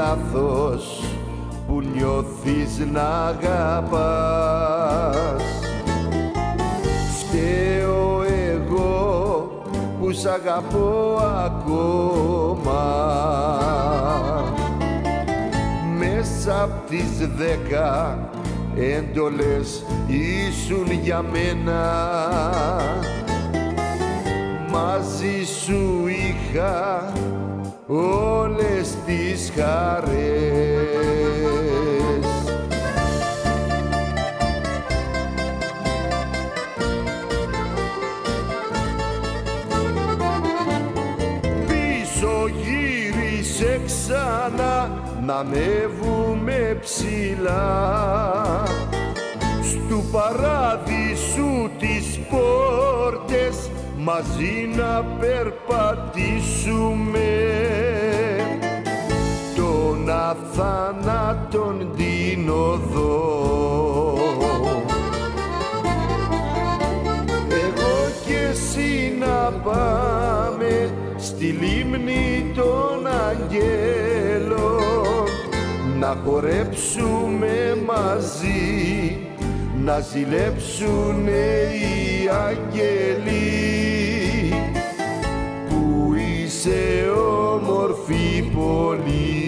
λάθος που νιώθεις να αγαπάς. Φταίω εγώ που σ' αγαπώ ακόμα. Μέσα απ' τις 10 έντολες ήσουν για μένα. Μαζί σου είχα όλες τις χαρές. Πίσω γύρισε ξανά να ανέβουμε ψηλά στου παράδεισου τις πόρτες μαζί να περπατήσουμε τον αθάνατον την οδό. Εγώ και εσύ να πάμε στη λίμνη των αγγέλων να χορέψουμε μαζί, να ζηλέψουνε οι αγγέλοι που είσαι όμορφη πολύ.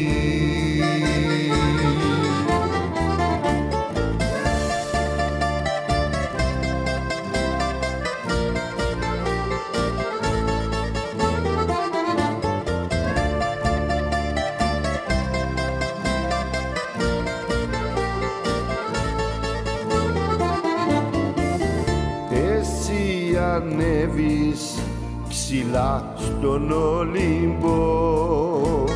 Ανέβεις ψηλά στον Ολύμπο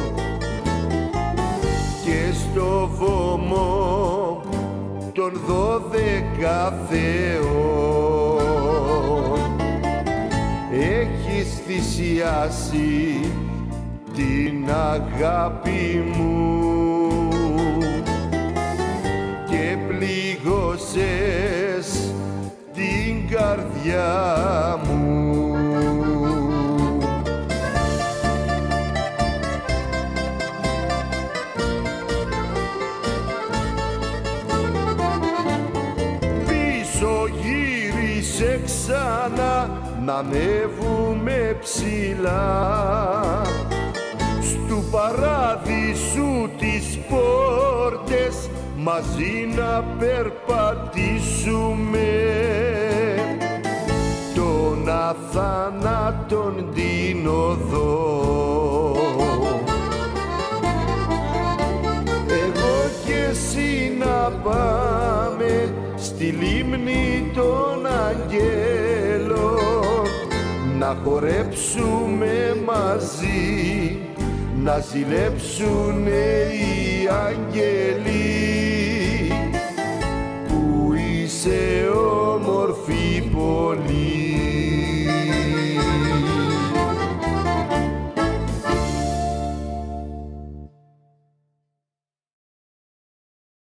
και στο βωμό των 12 θεών έχεις θυσιάσει την αγάπη μου και πλήγωσες την καρδιά μου. Πίσω γύρισε ξανά να ανέβουμε ψηλά στου παράδεισου τις πόρτες μαζί να περπατήσουμε τον αθάνατον την οδό. Εγώ και εσύ να πάμε στη λίμνη των αγγέλων να χορέψουμε μαζί, να ζηλέψουνε οι αγγέλοι